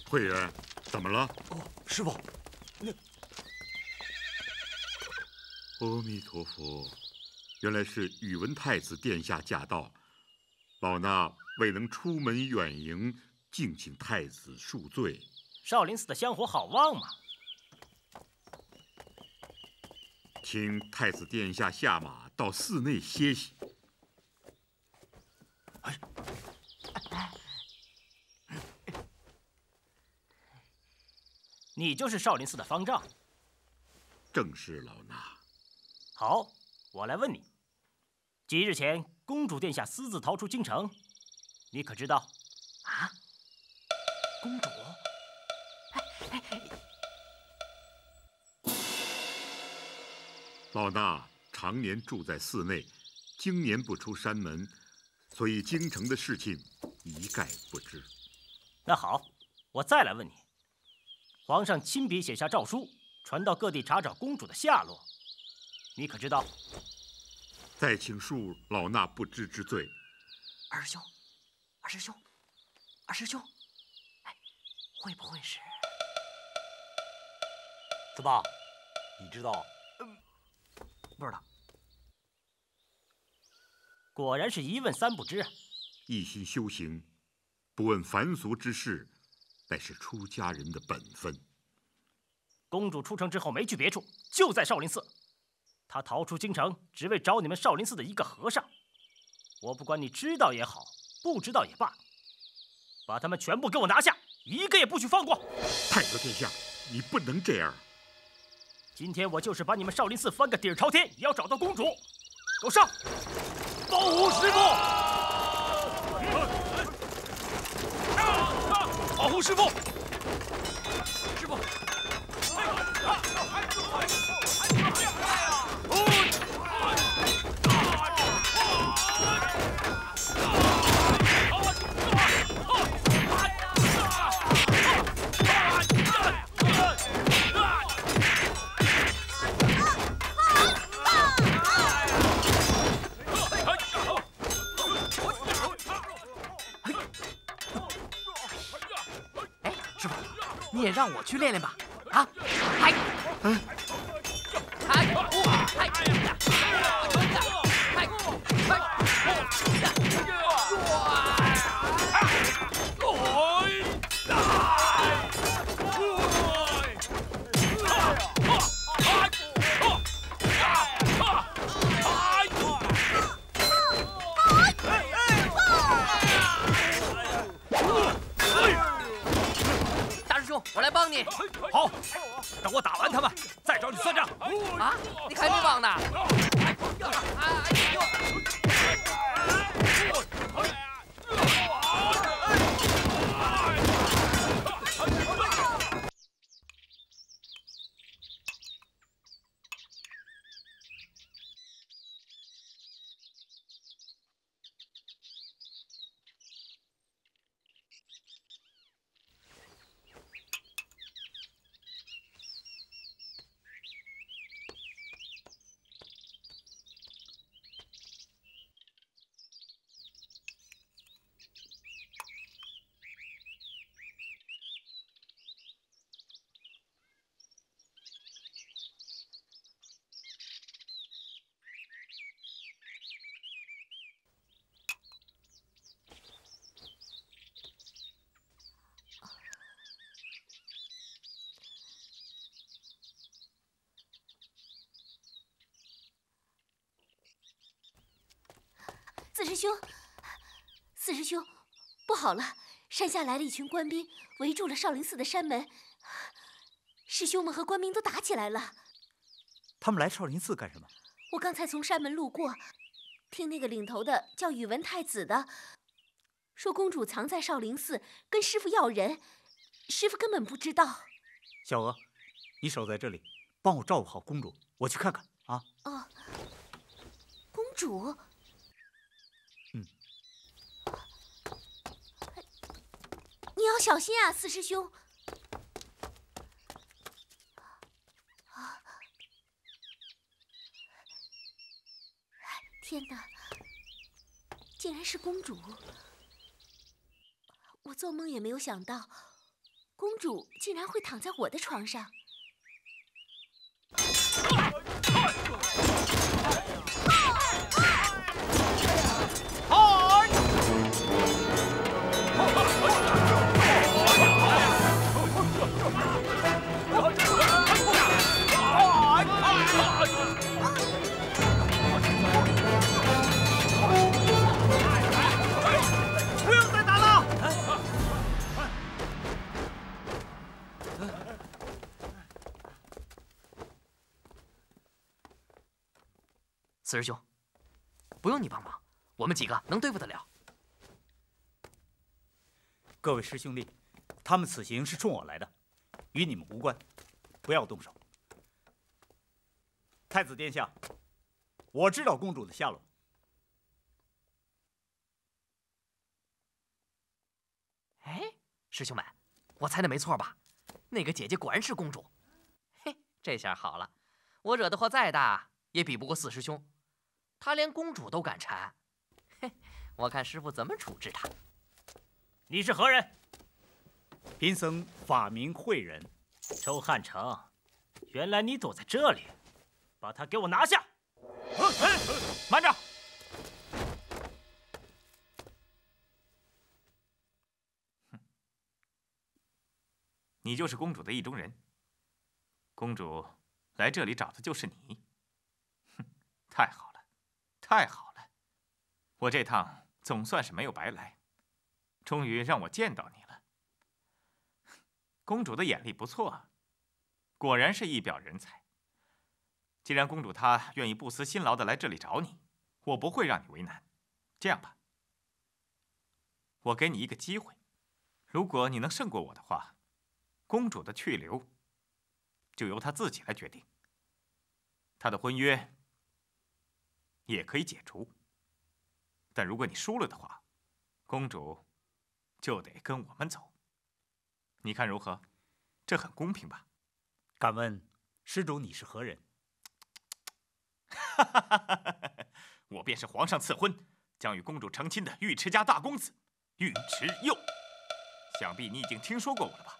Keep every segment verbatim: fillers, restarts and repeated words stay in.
慧远，怎么了？ 哦，师傅，那…… 阿弥陀佛，原来是宇文太子殿下驾到，老衲未能出门远迎，敬请太子恕罪。 少林寺的香火好旺嘛！ 请太子殿下下马到寺内歇息。 哎。 你就是少林寺的方丈， 正是老衲。 好，我来问你，几日前公主殿下私自逃出京城，你可知道？ 啊？公主？哎哎！ 老衲常年住在寺内，经年不出山门，所以京城的事情一概不知。 那好，我再来问你。 皇上亲笔写下诏书，传到各地查找公主的下落，你可知道？ 再请恕老衲不知之罪。 二师兄，二师兄，二师兄，哎，会不会是？ 怎么？你知道？ 嗯，不知道。 果然是一问三不知啊！ 一心修行，不问凡俗之事。 乃是出家人的本分。 公主出城之后没去别处，就在少林寺。她逃出京城，只为找你们少林寺的一个和尚。我不管你知道也好，不知道也罢，把他们全部给我拿下，一个也不许放过。 太子殿下，你不能这样。 今天我就是把你们少林寺翻个底儿朝天，也要找到公主。给我上！保护师傅！ 保护师傅！师傅！你也让我去练练吧，啊！嗨，嗯，嗨，嗨，我来帮你。 好，等我打完他们，再找你算账。 啊，你还没忘呢？哎呦！ 四师兄，四师兄，不好了！山下来了一群官兵，围住了少林寺的山门。师兄们和官兵都打起来了。 他们来少林寺干什么？ 我刚才从山门路过，听那个领头的叫宇文太子的，说公主藏在少林寺，跟师傅要人，师傅根本不知道。 小娥，你守在这里，帮我照顾好公主，我去看看啊。 哦，公主。 你要小心啊，四师兄！啊！天哪，竟然是公主！我做梦也没有想到， 公主竟然会躺在我的床上。 不用再打了。 四师兄，不用你帮忙，我们几个能对付得了。 各位师兄弟，他们此行是冲我来的，与你们无关，不要动手。太子殿下，我知道公主的下落。 哎，师兄们，我猜的没错吧？那个姐姐果然是公主。嘿，这下好了，我惹的祸再大也比不过四师兄，他连公主都敢缠。嘿，我看师傅怎么处置他。 你是何人？ 贫僧法名慧仁。 周汉成，原来你躲在这里，把他给我拿下！ 慢着！ 你就是公主的意中人。公主来这里找的就是你。哼，太好了，太好了！我这趟总算是没有白来，终于让我见到你了。公主的眼力不错，果然是一表人才。既然公主她愿意不辞辛劳的来这里找你，我不会让你为难。这样吧，我给你一个机会，如果你能胜过我的话，公主的去留就由她自己来决定，她的婚约也可以解除。但如果你输了的话，公主就得跟我们走。你看如何？这很公平吧？ 敢问施主你是何人？ 我便是皇上赐婚将与公主成亲的尉迟家大公子尉迟佑，想必你已经听说过我了吧？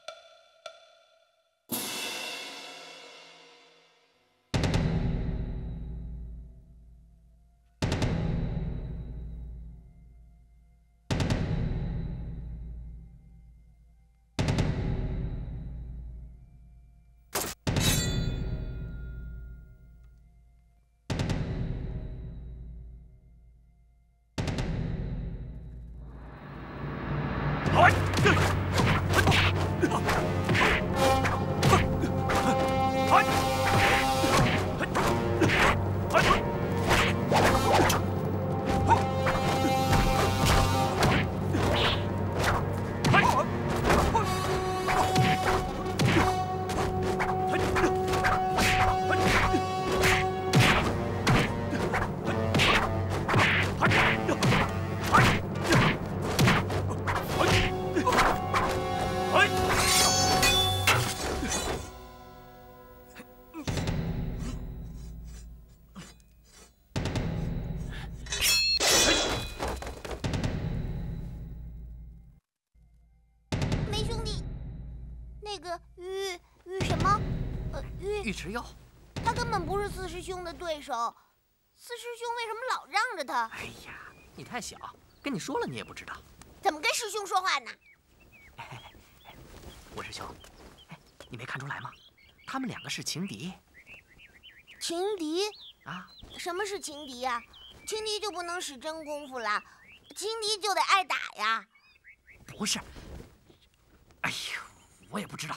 尉迟佑， 他根本不是四师兄的对手。四师兄为什么老让着他？ 哎呀，你太小，跟你说了你也不知道。 怎么跟师兄说话呢？ 哎，五师兄，哎，你没看出来吗？他们两个是情敌。 情敌？ 啊？ 什么是情敌呀？情敌就不能使真功夫了，情敌就得挨打呀。 不是。哎呀，我也不知道。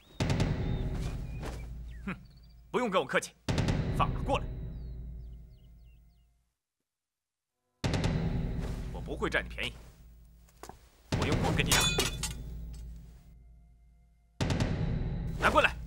哼，不用跟我客气，放马过来。我不会占你便宜，我用棍跟你打。拿过来。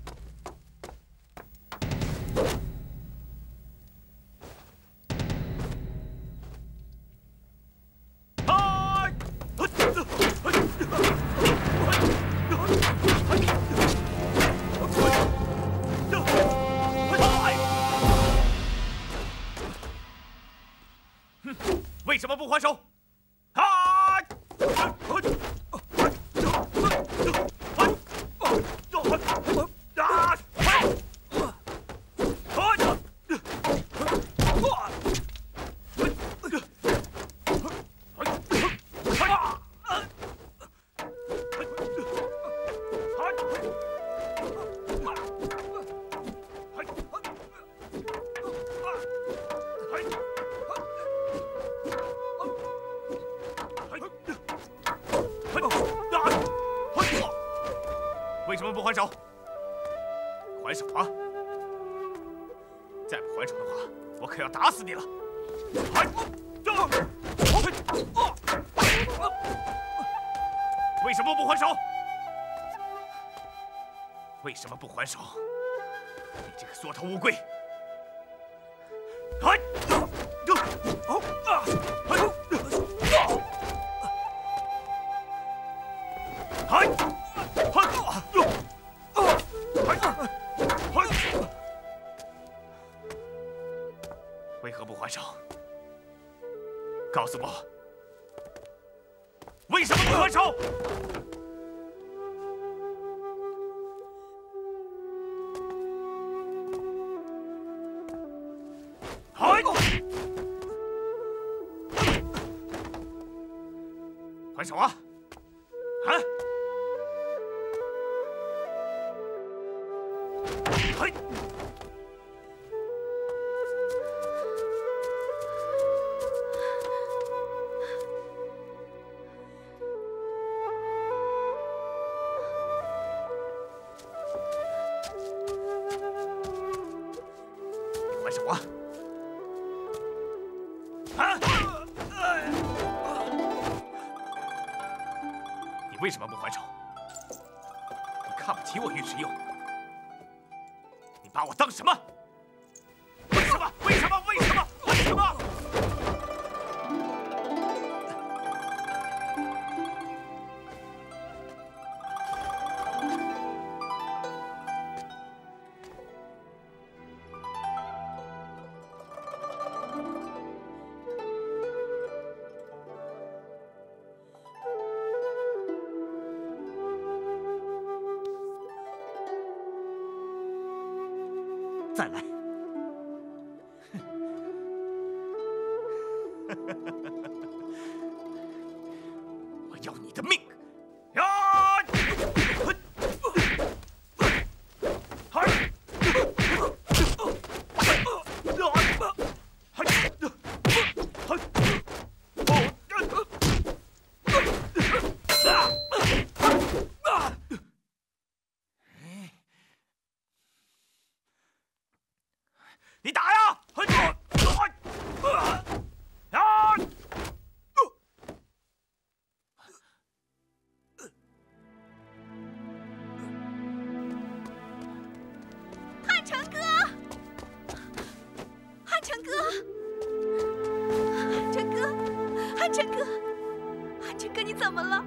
为什么不还手？啊！ 不还手？还手啊！再不还手的话，我可要打死你了！还！为什么不还手？为什么不还手？你这个缩头乌龟！还！为何不还手？告诉我，为什么不还手？还！还手啊！还！还！还手啊！啊！你为什么不还手？你看不起我尉迟佑？你把我当什么？为什么？为什么？为什么？为什么？ 再来！ 我要你的命！呀！你打呀！ 汉成哥，汉成哥，汉成哥，汉成哥，汉成哥，你怎么了？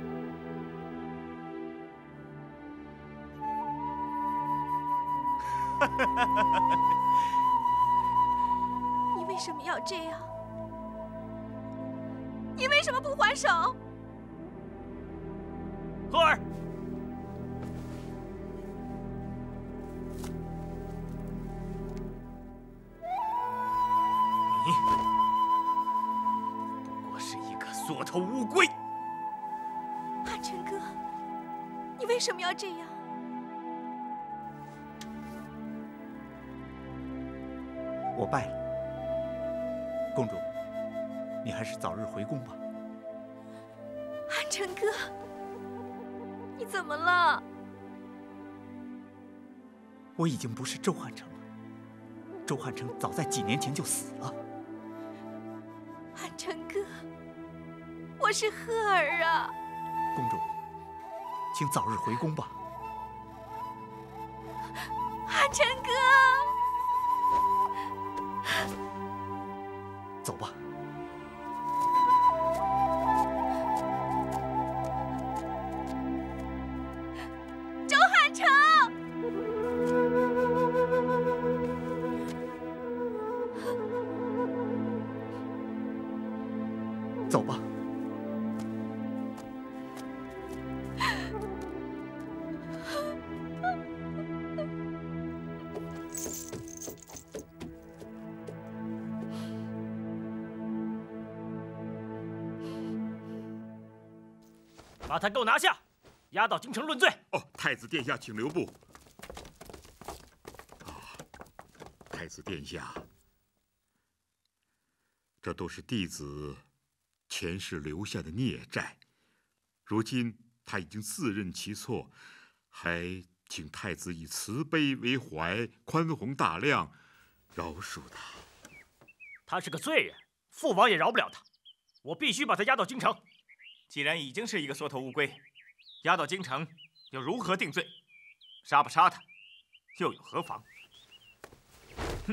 你为什么要这样？你为什么不还手？ 荷儿， 你不过是一个缩头乌龟！ 汉成哥，你为什么要这样？ 我败了，公主，你还是早日回宫吧。 汉成哥，你怎么了？ 我已经不是周汉成了，周汉成早在几年前就死了。 汉成哥，我是荷儿啊。 公主，请早日回宫吧。 汉成哥。 走吧。 周汉成， 走吧。 把他给我拿下，押到京城论罪。 哦，太子殿下，请留步。啊，太子殿下，这都是弟子前世留下的孽债，如今他已经自认其错，还请太子以慈悲为怀，宽宏大量，饶恕他。 他是个罪人，父王也饶不了他。我必须把他押到京城。 既然已经是一个缩头乌龟，押到京城又如何定罪？杀不杀他，又有何妨？哼！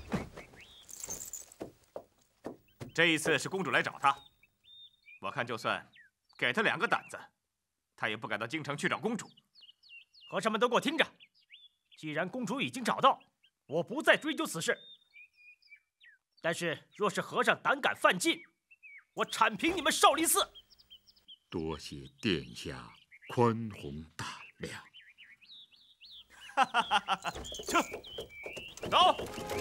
这一次是公主来找他，我看就算给他两个胆子，他也不敢到京城去找公主。 和尚们都给我听着！既然公主已经找到，我不再追究此事。但是，若是和尚胆敢犯禁，我铲平你们少林寺！ 多谢殿下宽宏大量。 哈哈哈哈！撤，走。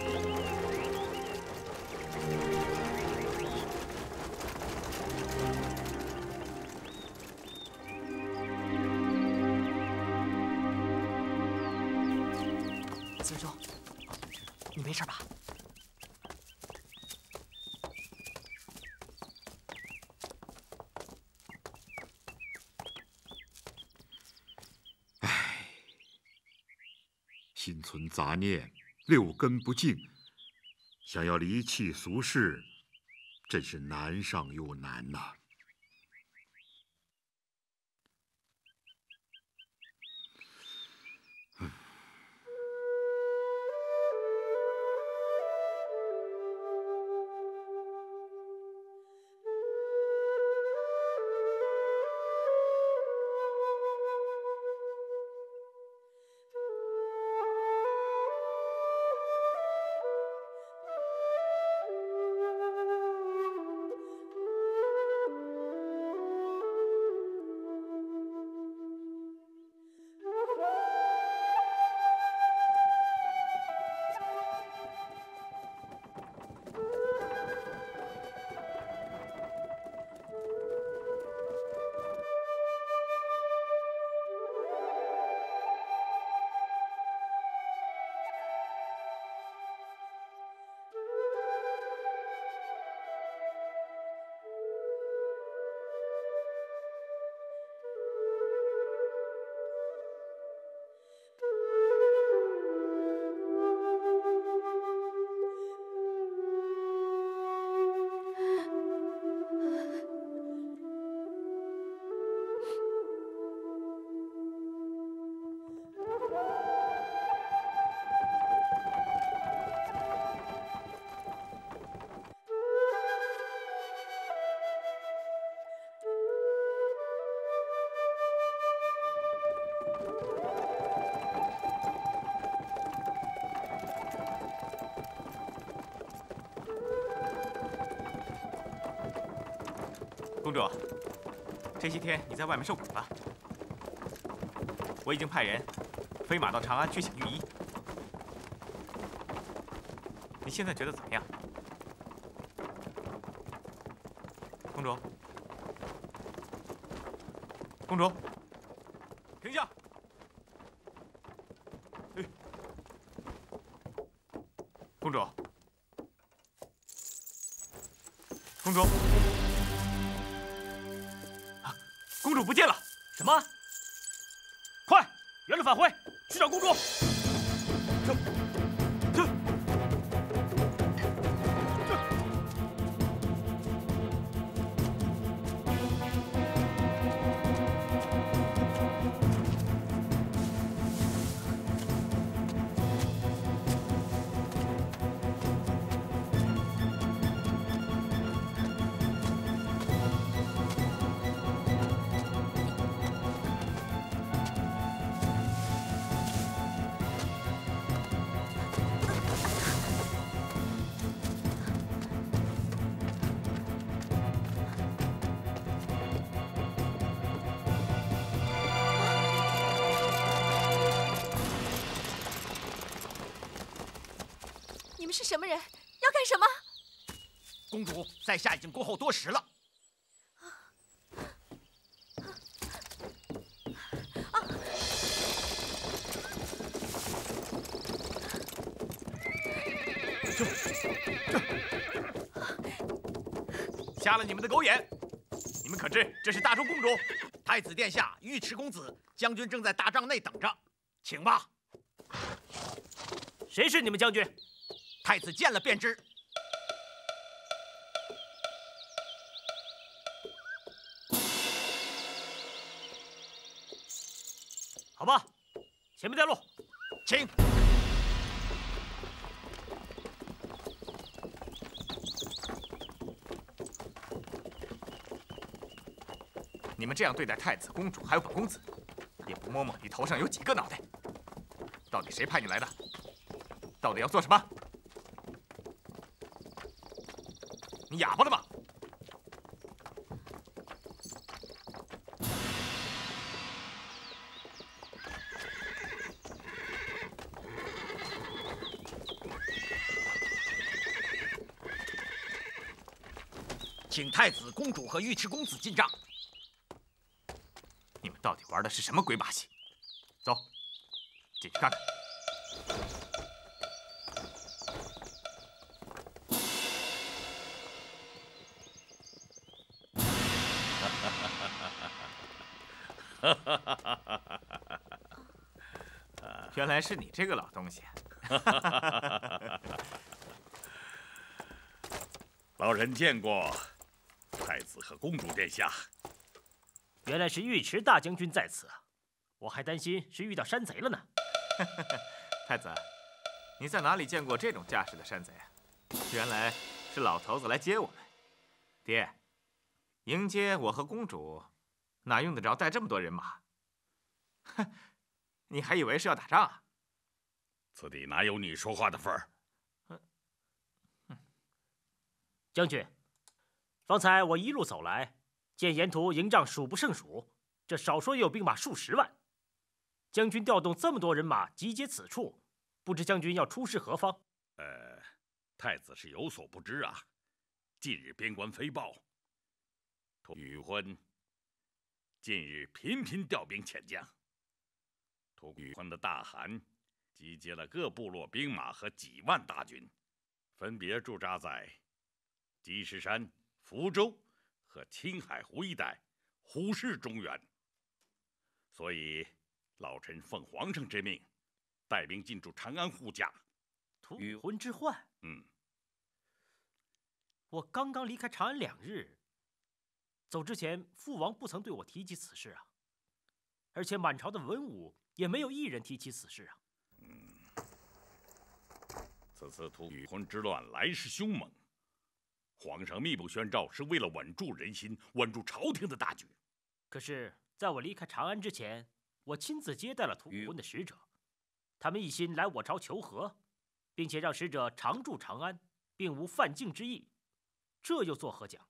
四师兄，你没事吧？ 唉，心存杂念，六根不净，想要离弃俗世，真是难上又难呐。 公主，这些天你在外面受苦了，我已经派人飞马到长安去请御医。你现在觉得怎么样？公主，公主，停下！哎，公主，公主。公主不见了！ 什么？快，原路返回，去找公主！ 这，这， 你们是什么人？要干什么？ 公主，在下已经恭候多时了。 这，这，瞎了你们的狗眼！你们可知这是大周公主？ 太子殿下、尉迟公子、将军正在大帐内等着。 请吧。 谁是你们将军？ 太子见了便知。 好吧，前面带路， 请。 你们这样对待太子、公主还有本公子，也不摸摸你头上有几个脑袋？到底谁派你来的？到底要做什么？你哑巴了吗？ 请太子、公主和尉迟公子进帐。 你们到底玩的是什么鬼把戏？走，进去看看。原来是你这个老东西。 老臣见过太子和公主殿下。 原来是尉迟大将军在此啊！我还担心是遇到山贼了呢。 太子，你在哪里见过这种架势的山贼啊？原来是老头子来接我们。爹，迎接我和公主，哪用得着带这么多人马？哼，你还以为是要打仗啊？ 此地哪有你说话的份儿？ 将军，方才我一路走来，见沿途营帐数不胜数，这少说也有兵马数十万。将军调动这么多人马集结此处，不知将军要出使何方？ 呃，太子是有所不知啊。近日边关飞报，宇昏近日频频调兵遣将。吐谷浑的大汗集结了各部落兵马和几万大军，分别驻扎在积石山、福州和青海湖一带，虎视中原。所以，老臣奉皇上之命，带兵进驻长安护驾。 吐谷浑之患。 嗯， 我刚刚离开长安两日，走之前，父王不曾对我提及此事啊。而且满朝的文武也没有一人提起此事啊。 嗯，此次吐谷浑之乱来势凶猛。皇上密不宣诏，是为了稳住人心，稳住朝廷的大局。 可是，在我离开长安之前，我亲自接待了吐谷浑的使者，他们一心来我朝求和，并且让使者常驻长安，并无犯境之意，这又作何讲？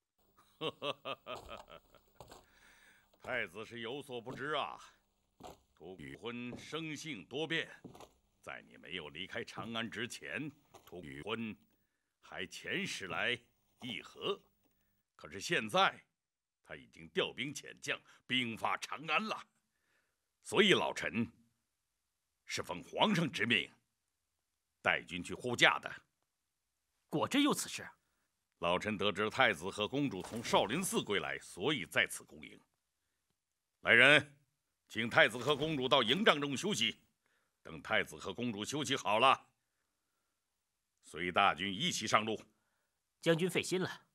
太子是有所不知啊，吐谷浑生性多变，在你没有离开长安之前，吐谷浑还遣使来议和，可是现在他已经调兵遣将，兵发长安了。所以老臣是奉皇上之命，带军去护驾的。 果真有此事？ 老臣得知太子和公主从少林寺归来，所以在此恭迎。来人，请太子和公主到营帐中休息。等太子和公主休息好了，随大军一起上路。 将军费心了。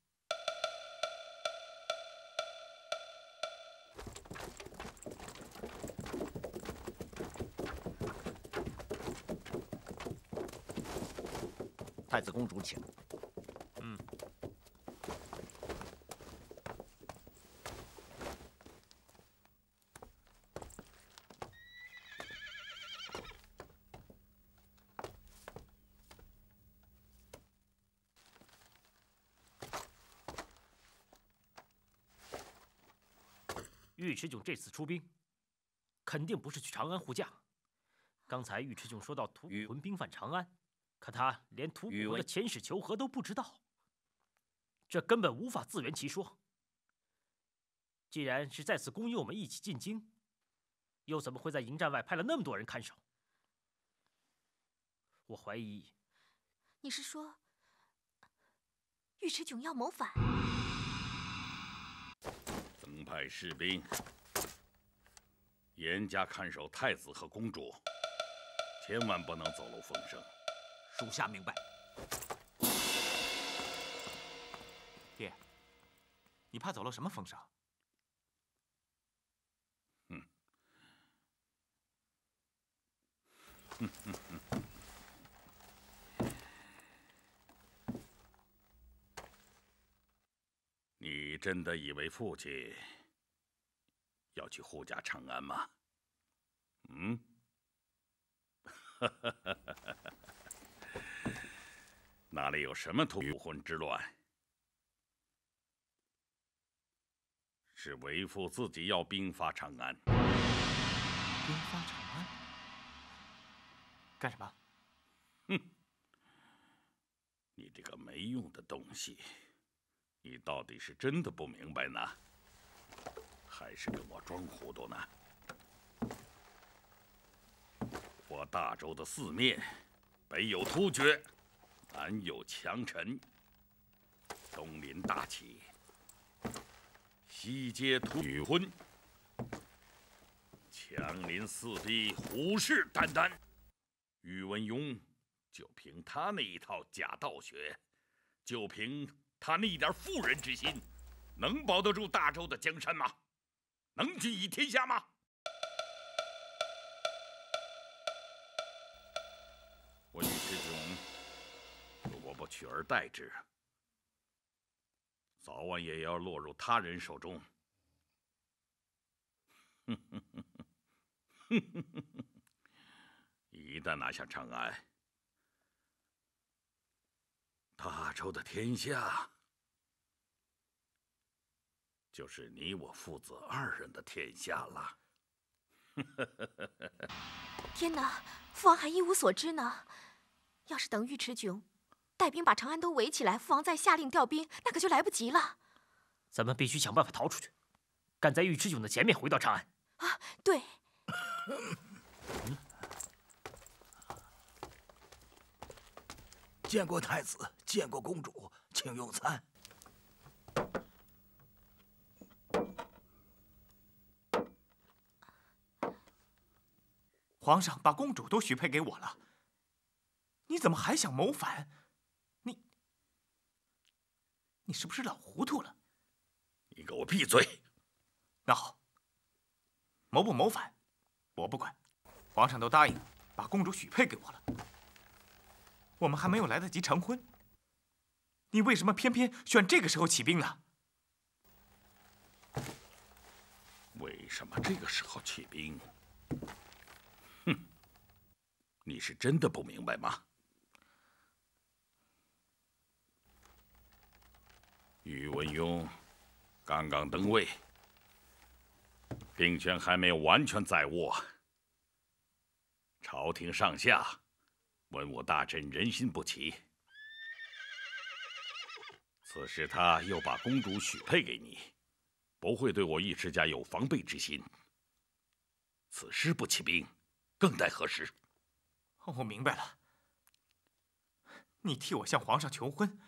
太子公主请。 嗯。尉迟迥这次出兵，肯定不是去长安护驾。刚才尉迟迥说到吐谷浑兵犯长安，可他连吐谷浑的遣使求和都不知道，这根本无法自圆其说。既然是在此恭迎我们一起进京，又怎么会在营帐外派了那么多人看守？我怀疑， 你是说尉迟迥要谋反？ 增派士兵， 严加看守太子和公主，千万不能走漏风声。 属下明白。 爹，你怕走漏什么风声？ 嗯，哼哼哼。 你真的以为父亲要去护驾长安吗？嗯，哪里有什么屠魂之乱？是为父自己要兵发长安。 兵发长安？干什么？ 哼！你这个没用的东西！ 你到底是真的不明白呢，还是跟我装糊涂呢？我大周的四面，北有突厥，南有强臣，东临大齐，西接吐谷浑，强邻四壁，虎视眈眈。宇文邕就凭他那一套假道学，就凭 他那一点妇人之心，能保得住大周的江山吗？能尽一天下吗？我宇之炯如果不取而代之，早晚也要落入他人手中。一旦拿下长安， 大周的天下，就是你我父子二人的天下了。 天哪，父王还一无所知呢。要是等尉迟迥带兵把长安都围起来，父王再下令调兵，那可就来不及了。 咱们必须想办法逃出去，赶在尉迟迥的前面回到长安。 啊，对。 嗯 见过太子，见过公主，请用餐。 皇上把公主都许配给我了，你怎么还想谋反？你，你是不是老糊涂了？ 你给我闭嘴！ 那好，谋不谋反，我不管。皇上都答应把公主许配给我了。 我们还没有来得及成婚，你为什么偏偏选这个时候起兵呢？ 为什么这个时候起兵？哼！你是真的不明白吗？宇文邕刚刚登位，兵权还没有完全在握，朝廷上下 文武大臣人心不齐，此时他又把公主许配给你，不会对我尉迟家有防备之心。此时不起兵，更待何时？ 我明白了，你替我向皇上求婚，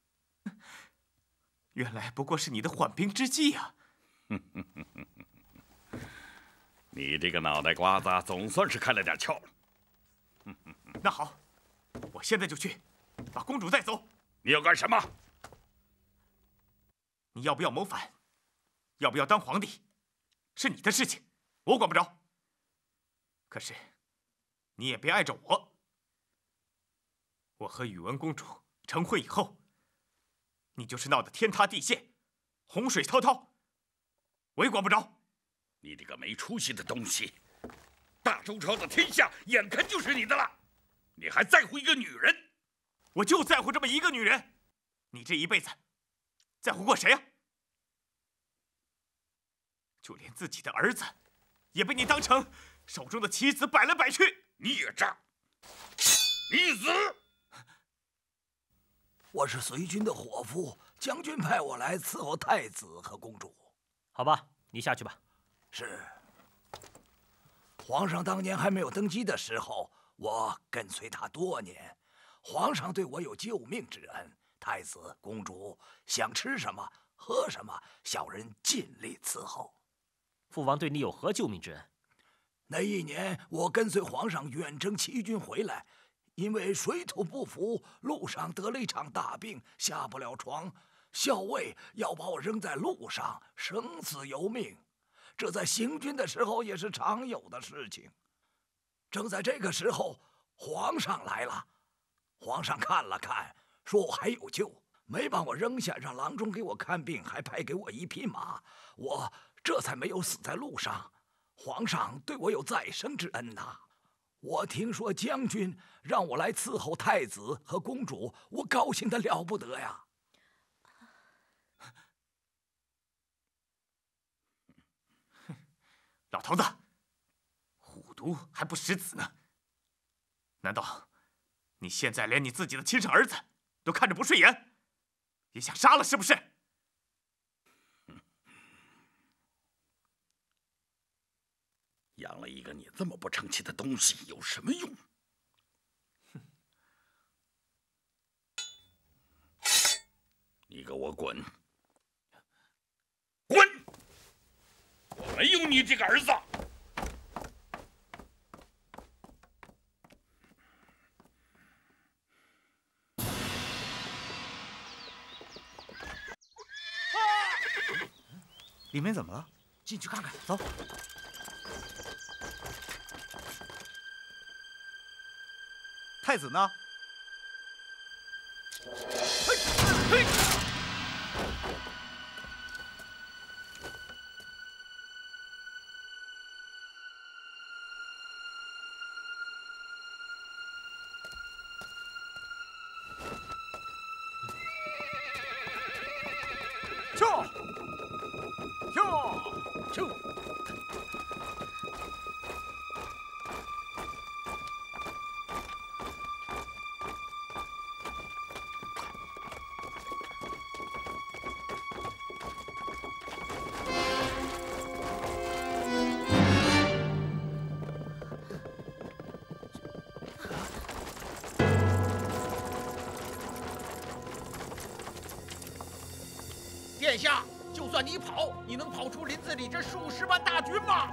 原来不过是你的缓兵之计啊！ 你这个脑袋瓜子总算是开了点窍。 那好，我现在就去，把公主带走。 你要干什么？ 你要不要谋反？要不要当皇帝？是你的事情，我管不着。可是，你也别碍着我。我和宇文公主成婚以后，你就是闹得天塌地陷，洪水滔滔，我也管不着。 你这个没出息的东西！大周朝的天下眼看就是你的了，你还在乎一个女人？ 我就在乎这么一个女人。你这一辈子在乎过谁啊？就连自己的儿子，也被你当成手中的棋子摆来摆去。 孽障！逆子！ 我是随军的伙夫，将军派我来伺候太子和公主。 好吧，你下去吧。 是。皇上当年还没有登基的时候，我跟随他多年。皇上对我有救命之恩，太子、公主想吃什么、喝什么，小人尽力伺候。 父王对你有何救命之恩？ 那一年我跟随皇上远征齐军回来，因为水土不服，路上得了一场大病，下不了床。校尉要把我扔在路上，生死由命。这在行军的时候也是常有的事情。正在这个时候，皇上来了。皇上看了看，说我还有救，没把我扔下，让郎中给我看病，还派给我一匹马，我这才没有死在路上。皇上对我有再生之恩呐！我听说将军让我来伺候太子和公主，我高兴得了不得呀！ 老头子，虎毒还不食子呢。难道你现在连你自己的亲生儿子都看着不顺眼，也想杀了是不是？ 养了一个你这么不成器的东西有什么用？哼！你给我滚！滚！我没有你这个儿子！ 里面怎么了？ 进去看看。 走。太子呢？ 嘿！嘿！ 跳！跳！跳！ 殿下，就算你跑，你能跑出林子里这数十万大军吗？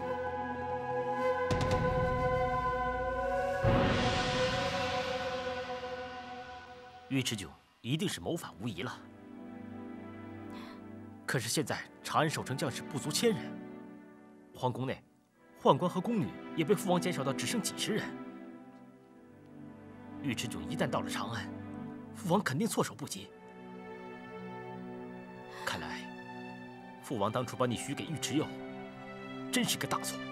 尉迟迥一定是谋反无疑了。可是现在长安守城将士不足千人，皇宫内宦官和宫女也被父王减少到只剩几十人。尉迟迥一旦到了长安，父王肯定措手不及。看来，父王当初把你许给尉迟佑，真是个大错。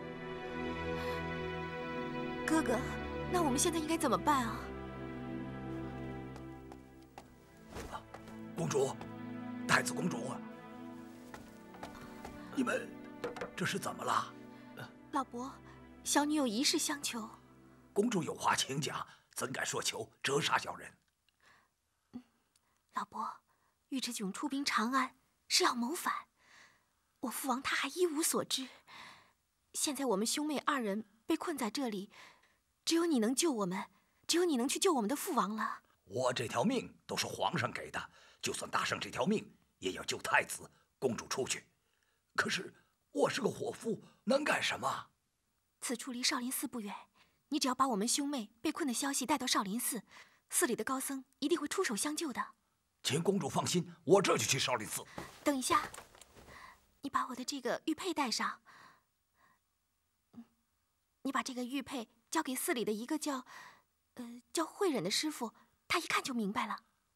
哥哥，那我们现在应该怎么办啊？ 公主，太子公主，你们这是怎么了？ 老伯，小女有一事相求。 公主有话请讲，怎敢说求，折杀小人。 嗯，老伯，尉迟迥出兵长安是要谋反，我父王他还一无所知。现在我们兄妹二人被困在这里，只有你能救我们，只有你能去救我们的父王了。 我这条命都是皇上给的，就算搭上这条命，也要救太子、公主出去。可是我是个伙夫，能干什么？ 此处离少林寺不远，你只要把我们兄妹被困的消息带到少林寺，寺里的高僧一定会出手相救的。 请公主放心，我这就去少林寺。 等一下，你把我的这个玉佩带上。你把这个玉佩交给寺里的一个叫，呃，叫慧忍的师傅，他一看就明白了。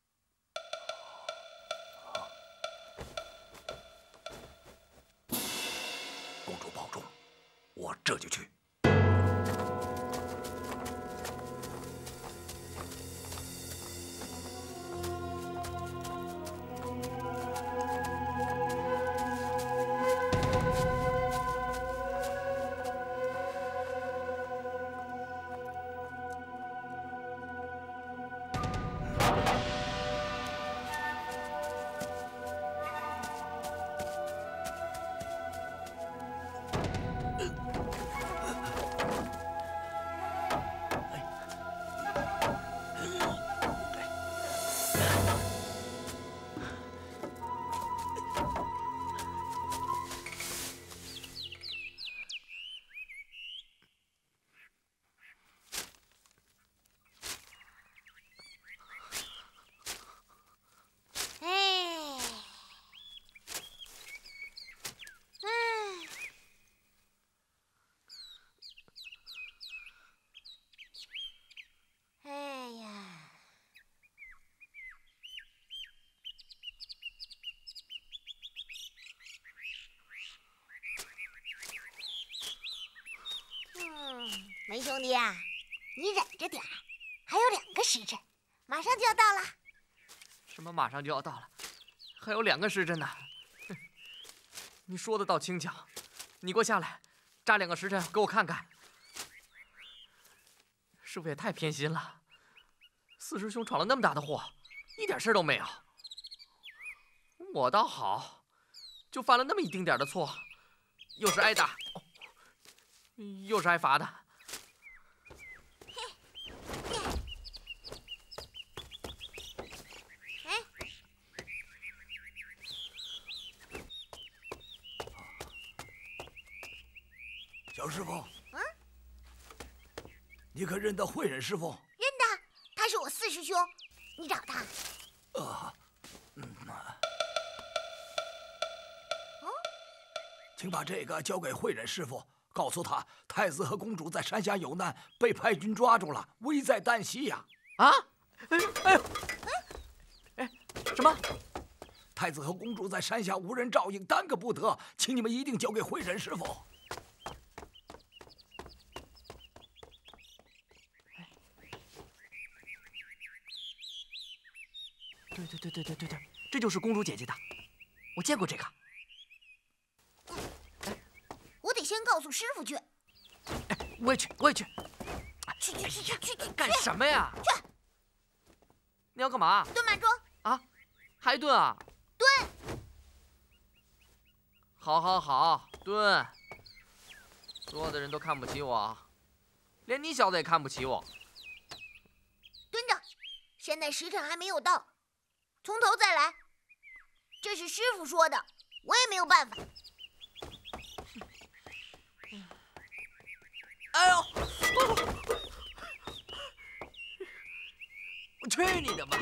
公主保重，我这就去。 梅兄弟啊，你忍着点儿，还有两个时辰，马上就要到了。 什么马上就要到了？还有两个时辰呢。你说的倒轻巧，你给我下来，扎两个时辰给我看看。师傅也太偏心了，四师兄闯了那么大的祸，一点事都没有。我倒好，就犯了那么一丁点的错，又是挨打，又是挨罚的。 小师傅， 嗯， 你可认得慧忍师傅？ 认得，他是我四师兄，你找他。 啊，嗯，哦，请把这个交给慧忍师傅，告诉他太子和公主在山下有难，被派军抓住了，危在旦夕呀！ 啊！哎哎呦！哎，什么？ 太子和公主在山下无人照应，耽搁不得，请你们一定交给慧忍师傅。 对对对对对对对，这就是公主姐姐的，我见过这个。 我得先告诉师傅去。 哎，我也去，我也去。 去去去去去去！ 干什么呀？ 去！ 你要干嘛？ 蹲马桩。 啊？还蹲啊？ 蹲。 好，好，好，蹲。所有的人都看不起我，连你小子也看不起我。 蹲着，现在时辰还没有到。从头再来，这是师傅说的，我也没有办法。 哎呦！我去你的吧！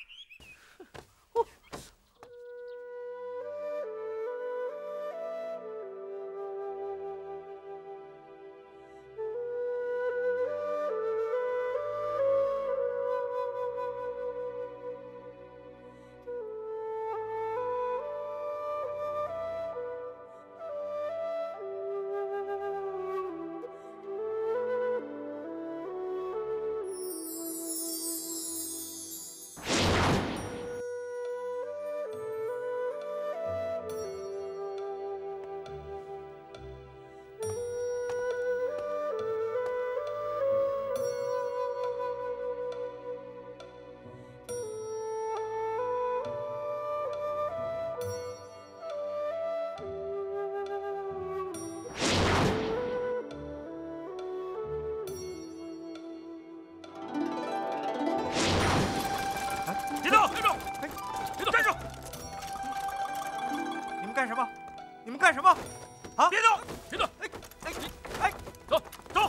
别动！别动！哎，别动！站住！你们干什么？你们干什么？啊！别动！别动！哎哎哎！走走！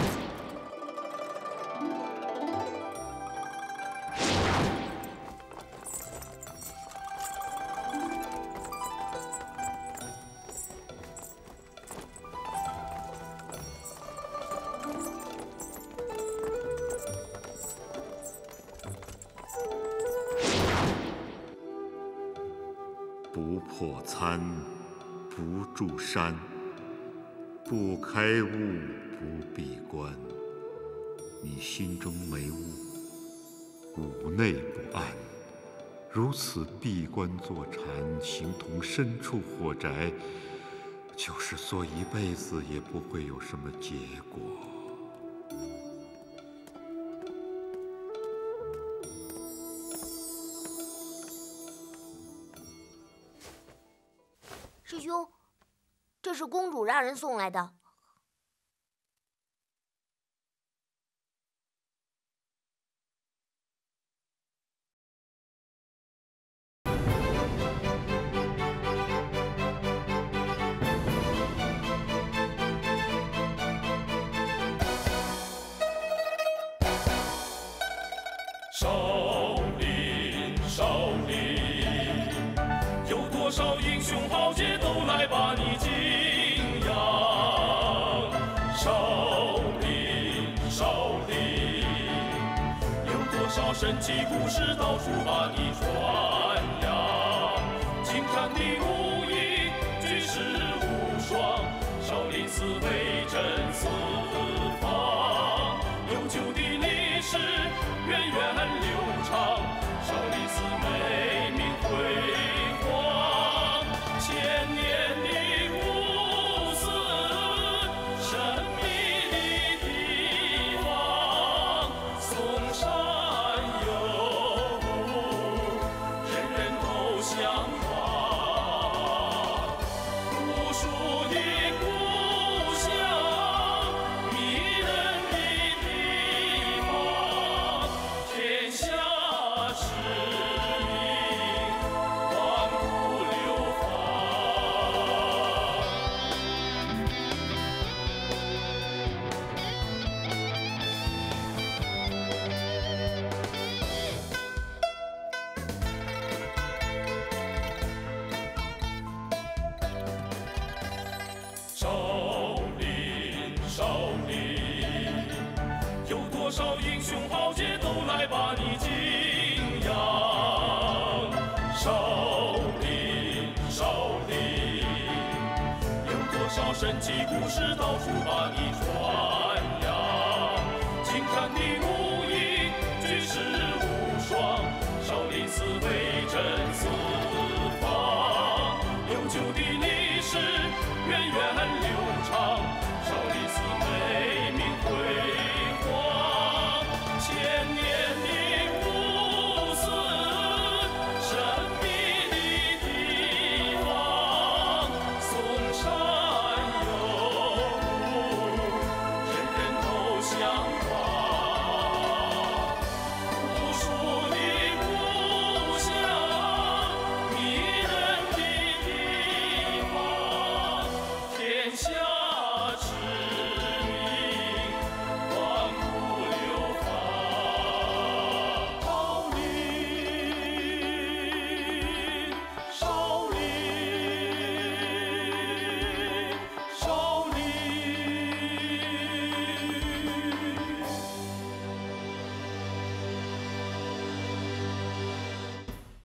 不破参，不住山，不开悟，不闭关。你心中没悟，五内不安。如此闭关坐禅，形同身处火宅，就是做一辈子也不会有什么结果。 师兄，这是公主让人送来的。 少林，少林，有多少英雄豪杰都来把你敬仰。少林，少林，有多少神奇故事到处把你传扬。金蝉的武艺，举世无双，少林寺威震四方。 少英雄豪杰都来把你敬仰。少林，少林，有多少神奇故事到处把你传扬。金蝉的武艺，举世无双，少林寺威震四方。悠久的历史，源远流长，少林寺美名辉煌。千年的不死，神秘的地方，嵩山有路，人人都向往。无数的故乡，迷人的地方，天下。